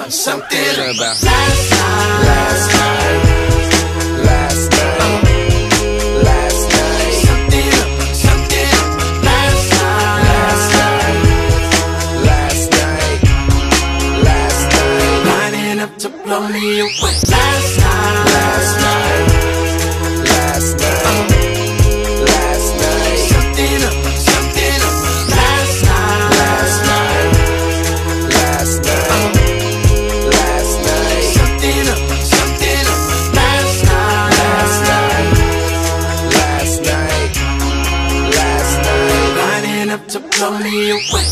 something about last night. Last night. Last night. Last night. Something about last night. Last night. Last night. Last night. Lining up to blow me away. Last night. Last night. Last night. Last night. Something up last night. Last night. Last night. Last night. Something up last night. Last night. Last night. Last night. Lining up to blow me away.